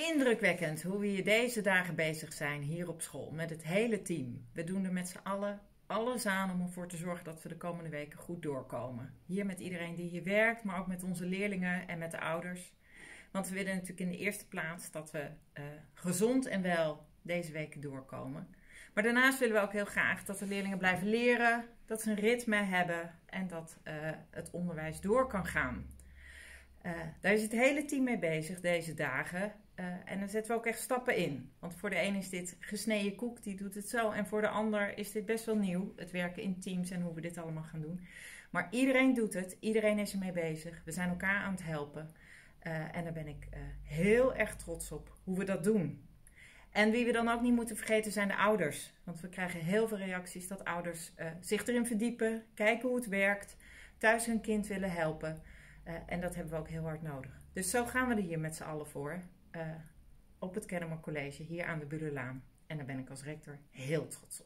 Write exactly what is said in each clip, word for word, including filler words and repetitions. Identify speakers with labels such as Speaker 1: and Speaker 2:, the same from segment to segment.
Speaker 1: Indrukwekkend hoe we hier deze dagen bezig zijn hier op school met het hele team. We doen er met z'n allen alles aan om ervoor te zorgen dat we de komende weken goed doorkomen. Hier met iedereen die hier werkt, maar ook met onze leerlingen en met de ouders. Want we willen natuurlijk in de eerste plaats dat we uh, gezond en wel deze weken doorkomen. Maar daarnaast willen we ook heel graag dat de leerlingen blijven leren, dat ze een ritme hebben en dat uh, het onderwijs door kan gaan. Uh, daar is het hele team mee bezig deze dagen. Uh, en dan zetten we ook echt stappen in. Want voor de een is dit gesneden koek, die doet het zo. En voor de ander is dit best wel nieuw, het werken in teams en hoe we dit allemaal gaan doen. Maar iedereen doet het, iedereen is ermee bezig. We zijn elkaar aan het helpen. Uh, en daar ben ik uh, heel erg trots op hoe we dat doen. En wie we dan ook niet moeten vergeten zijn de ouders. Want we krijgen heel veel reacties dat ouders uh, zich erin verdiepen, kijken hoe het werkt, thuis hun kind willen helpen. Uh, en dat hebben we ook heel hard nodig. Dus zo gaan we er hier met z'n allen voor. Uh, op het Kennemer College, hier aan de Buhlerlaan. En daar ben ik als rector heel trots op.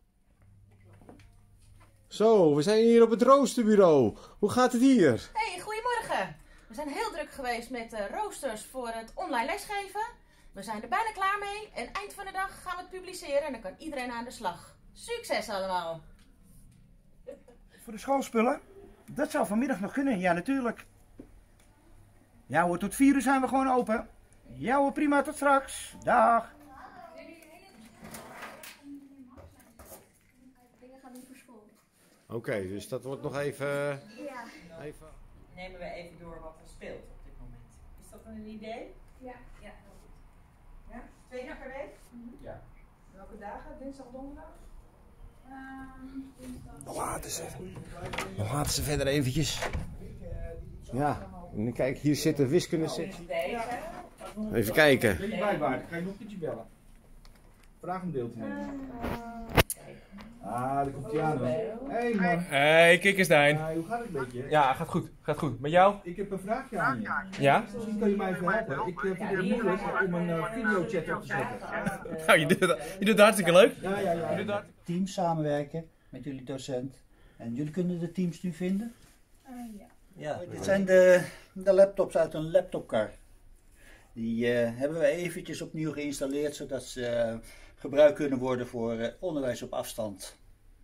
Speaker 2: Zo, we zijn hier op het roosterbureau. Hoe gaat het hier?
Speaker 3: Hey, goedemorgen. We zijn heel druk geweest met uh, roosters voor het online lesgeven. We zijn er bijna klaar mee. En eind van de dag gaan we het publiceren en dan kan iedereen aan de slag. Succes allemaal.
Speaker 4: Voor de schoolspullen? Dat zou vanmiddag nog kunnen, ja natuurlijk. Ja hoor, tot vier uur zijn we gewoon open. Ja hoor, prima, tot straks. Dag.
Speaker 2: Oké, okay, dus dat wordt nog even...
Speaker 1: Ja.
Speaker 2: even...
Speaker 1: Nemen we even door wat er speelt op dit moment. Is dat een idee?
Speaker 5: Ja.
Speaker 1: Ja, heel goed. Ja? Twee dagen per week?
Speaker 5: Mm-hmm.
Speaker 4: Ja.
Speaker 5: Welke dagen? Dinsdag, donderdag? Um, dinsdag.
Speaker 2: Nog laten ze even. Nog laten ze verder eventjes. Ja, en kijk, hier zit de wiskundesectie. Even kijken.
Speaker 4: Ben je bijwaardig? Ga je nog een keertje bellen? Vraag om deel te nemen. Ah, daar komt hij aan hoor. Hey man.
Speaker 6: Hey, Kikkersdijn.
Speaker 4: Uh, hoe gaat het met je?
Speaker 6: Ja, gaat goed. Gaat goed. Met jou?
Speaker 4: Ik heb een vraagje aan je.
Speaker 6: Ja?
Speaker 4: Misschien kan je mij even helpen. Ik uh, vind het moeilijk om een uh, videochat op te zetten.
Speaker 6: Nou, je doet, het, je doet het hartstikke leuk.
Speaker 4: Ja, ja, ja.
Speaker 6: Je doet het
Speaker 7: teams samenwerken met jullie docent. En jullie kunnen de teams nu vinden?
Speaker 5: Uh, ja.
Speaker 7: Ja, dit zijn de, de laptops uit een laptopkar. Die uh, hebben we eventjes opnieuw geïnstalleerd, zodat ze uh, gebruikt kunnen worden voor uh, onderwijs op afstand.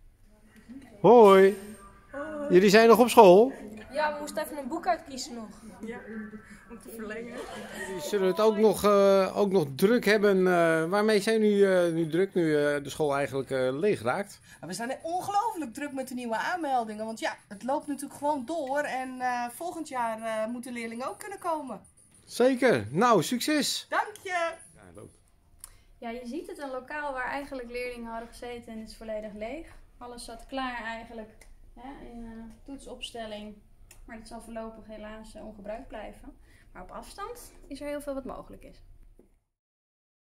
Speaker 2: Hoi. Hoi. Jullie zijn nog op school?
Speaker 5: Ja, we moesten even een boek uitkiezen nog. Ja, om te verlengen.
Speaker 2: Jullie zullen het ook nog, uh, ook nog druk hebben. Uh, waarmee zijn jullie uh, nu druk, nu uh, de school eigenlijk uh, leeg raakt?
Speaker 3: We zijn ongelooflijk druk met de nieuwe aanmeldingen. Want ja, het loopt natuurlijk gewoon door. En uh, volgend jaar uh, moeten leerlingen ook kunnen komen.
Speaker 2: Zeker. Nou, succes.
Speaker 3: Dank je.
Speaker 2: Ja, loop.
Speaker 5: Ja, je ziet het, een lokaal waar eigenlijk leerlingen hadden gezeten en het is volledig leeg. Alles zat klaar eigenlijk hè, in uh, toetsopstelling. Maar dat zal voorlopig helaas uh, ongebruikt blijven. Maar op afstand is er heel veel wat mogelijk is.